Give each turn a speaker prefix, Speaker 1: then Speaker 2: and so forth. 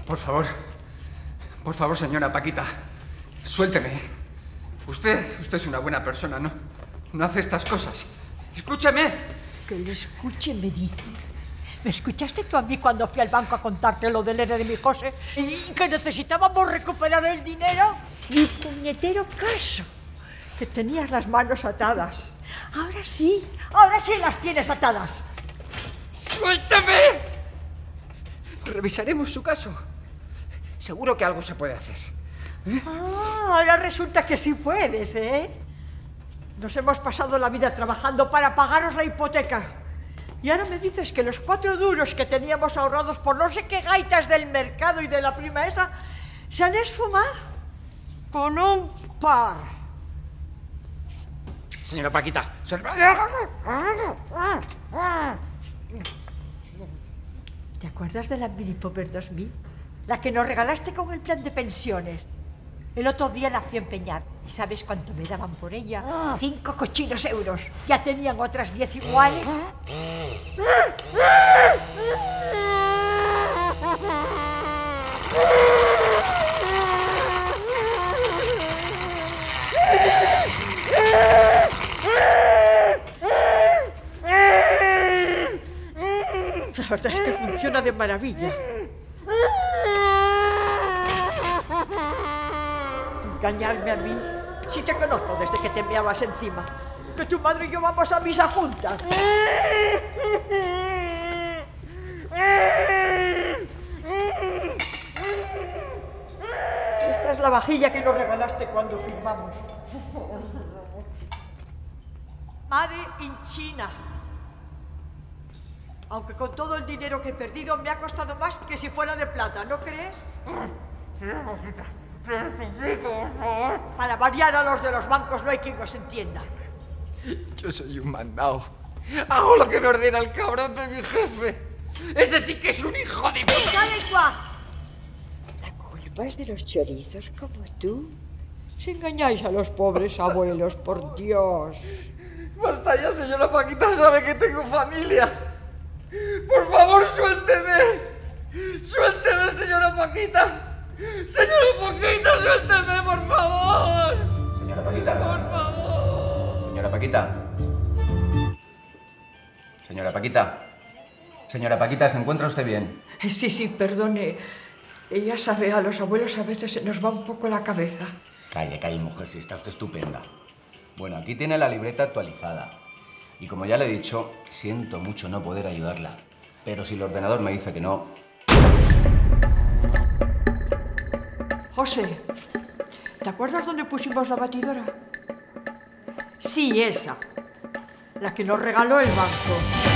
Speaker 1: Por favor, señora Paquita, suélteme. Usted es una buena persona, ¿no? No hace estas cosas. ¡Escúcheme!
Speaker 2: Que lo escuche, me dice. ¿Me escuchaste tú a mí cuando fui al banco a contarte lo del ERE de mi José? ¿Y que necesitábamos recuperar el dinero? Mi puñetero caso. Que tenías las manos atadas. Ahora sí las tienes atadas.
Speaker 1: ¡Suélteme! Revisaremos su caso. Seguro que algo se puede hacer.
Speaker 2: Ahora resulta que sí puedes, ¿eh? Nos hemos pasado la vida trabajando para pagaros la hipoteca. Y ahora me dices que los 4 duros que teníamos ahorrados por no sé qué gaitas del mercado y de la prima esa se han esfumado con un par.
Speaker 1: Señora Paquita.
Speaker 2: ¿Te acuerdas de la Mini Popper 2000? La que nos regalaste con el plan de pensiones. El otro día la fui a empeñar. ¿Y sabes cuánto me daban por ella? 5 cochinos euros. Ya tenían otras 10 iguales. La verdad es que funciona de maravilla. Engañarme a mí. Si te conozco desde que te meabas encima. Que tu madre y yo vamos a misa juntas. Esta es la vajilla que nos regalaste cuando firmamos. Made in China. Aunque con todo el dinero que he perdido me ha costado más que si fuera de plata, ¿no crees? Para variar a los de los bancos no hay quien nos entienda.
Speaker 1: Yo soy un mandado. Hago lo que me ordena el cabrón de mi jefe. Ese sí que es un hijo de puta.
Speaker 2: La culpa es de los chorizos como tú. Si engañáis a los pobres abuelos, por Dios.
Speaker 1: Basta ya, señora Paquita, sabe que tengo familia. Por favor, suélteme. Suélteme, señora Paquita. Señora Paquita, suélteme, por favor.
Speaker 3: Señora Paquita.
Speaker 1: Por favor.
Speaker 3: Señora Paquita. Señora Paquita. Señora Paquita, ¿se encuentra usted bien?
Speaker 2: Sí, perdone. Ya sabe, a los abuelos a veces se nos va un poco la cabeza.
Speaker 3: Calle, mujer, si está usted estupenda. Bueno, aquí tiene la libreta actualizada. Y como ya le he dicho, siento mucho no poder ayudarla. Pero si el ordenador me dice que no...
Speaker 2: José, ¿te acuerdas dónde pusimos la batidora? Sí, esa. La que nos regaló el banco.